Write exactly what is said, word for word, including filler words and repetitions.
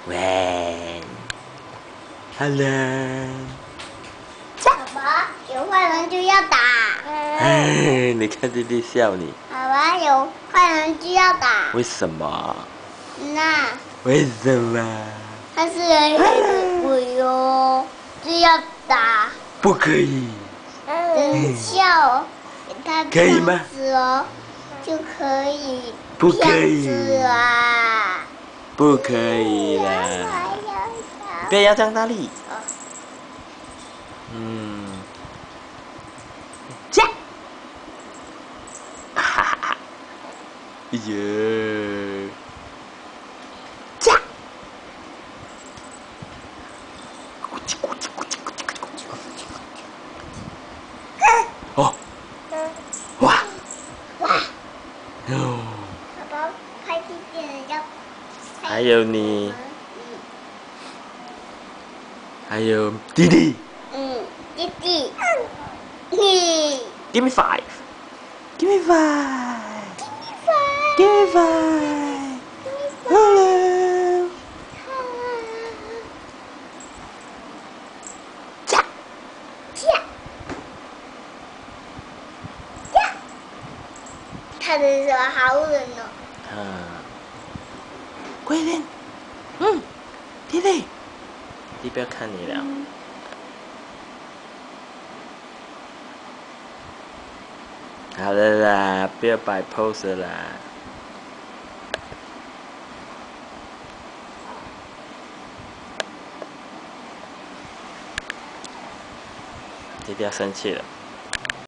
喂 ，Hello。 爸爸，有坏人就要打。 哎，你看弟弟笑你。 爸爸，有坏人就要打。 为什么？ 那为什么？ 他是人黑的鬼哦，就要打。 不可以。 等笑，给他可以吗？ 子哦，就可以。 不可以啊！ 不可以啦！不要这样大力。嗯。驾！哈哈哈！哎呀！驾！哦！哇！ 哇！ 哦！ 爸爸拍地点要。 还有你。还有弟弟。 嗯，弟弟。嗯。 Give me five. Give me five. Give me five. Hello. 驾驾驾，他的手好冷哦。 啊，快点。嗯，弟弟，弟不要看你了。好了啦，不要摆 pose 啦。弟弟要生气了。